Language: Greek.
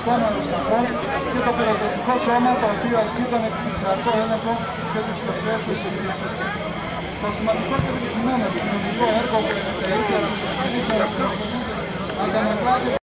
επόμενο σταθμό και το πυροδοτικό σώμα το οποίο ασκεί τον επιχειρησιακό έλεγχο και τις προσθέσεις εισιτήρων. Το σημαντικότερο και κοινό επικοινωνικό έργο που επιτελείται αντανακλάται